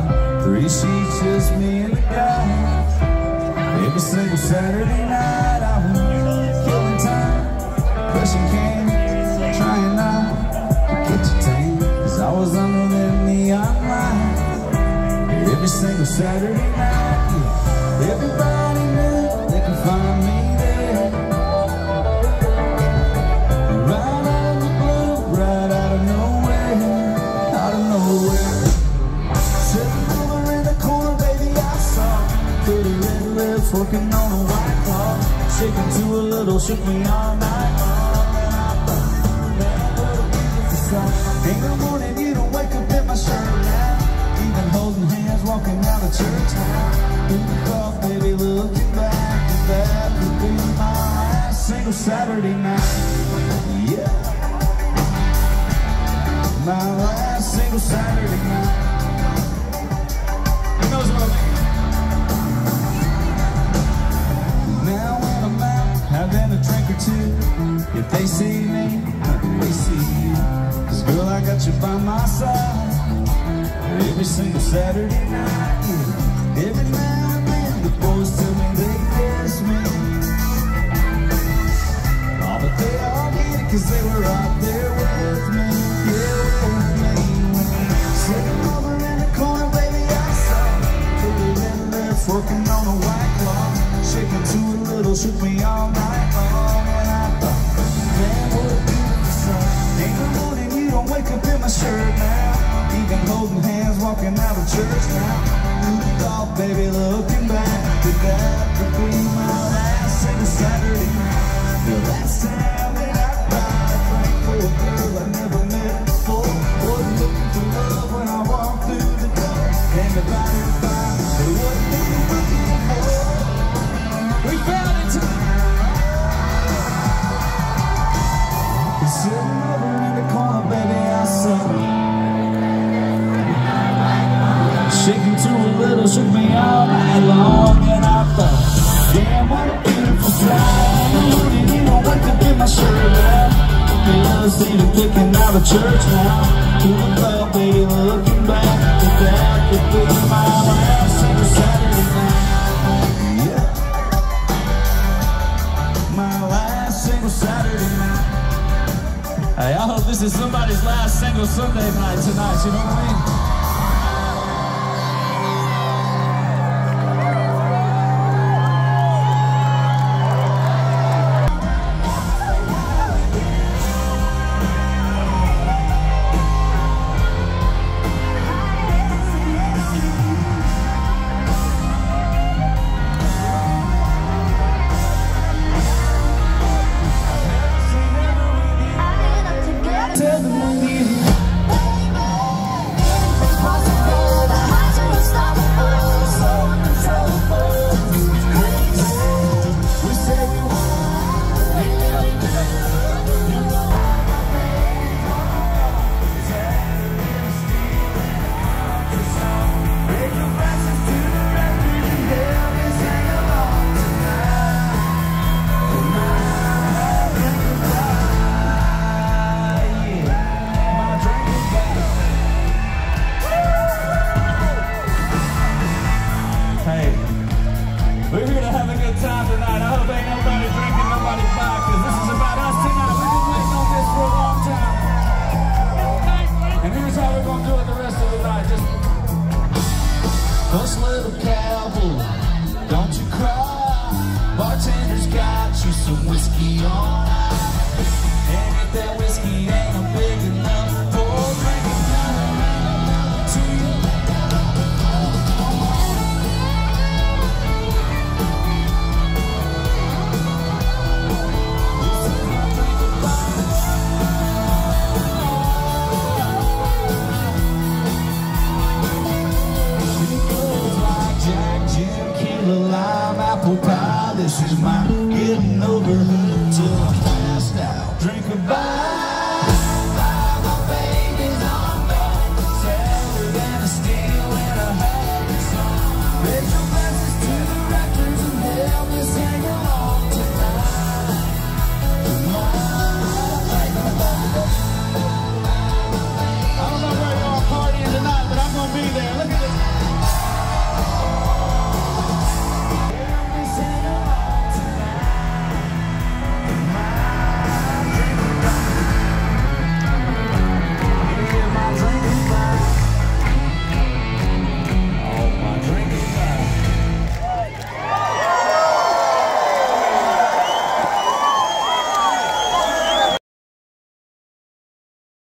Three sheets, just me and the guys. Every single Saturday night I was killing time, pushing cans, trying not to get your tan, 'cause I was under the neon light. Every single Saturday night, yeah, everybody knew they could find me there. Right out of the blue, right out of nowhere, out of nowhere. Sitting over in the corner, baby, I saw pretty red lips working on a white cloth, shaking to a little, shook me all night long. And I thought, man, what a beautiful sight. Ain't no morning you don't wake up in my shirt now, even holding hands, walking out of church now. Who thought, baby, looking back, that would be my last single Saturday night. Yeah, my last single Saturday night. Who knows what I mean? Now when I'm out having a drink or two, if they see me, they see you. 'Cause girl, I got you by my side every single Saturday night, yeah. Every now and then the boys tell me they miss me. Oh, but they all get it 'cause they were out there with me, yeah, with me. Sitting over in the corner, baby, I saw pretty red lips working on a white cloth, shaking to a little, shook me all night long. And I thought, man, what a beautiful sight. Ain't no morning you don't wake up in my shirt now, even holding hands, walking out of church now. Who thought, baby, looking back, that could be my last single Saturday night. The last time that I cried, I prayed for a girl I never met before. Wasn't looking for love when I walked through the door, and divided and found it wasn't even looking for. We found it tonight. Sitting over in the corner, baby, I saw shaking to a little, shook me all night long. And I thought, damn, what a beautiful sight. Morning, you don't wake up in my shirt now, the other seat of kicking out of church now. To the club, baby, looking back, that could be my last single Saturday night. Yeah, my last single Saturday night. Hey, I hope this is somebody's last single Sunday night tonight, you know what I mean? Tell them we need it. Hush, little cowboy, don't you cry. Bartender's got you some whiskey on ice. And if that whiskey ain't big enough for drinking another to you. Jack, Jim, Killer, Lime, Apple Pie. This is my getting over her.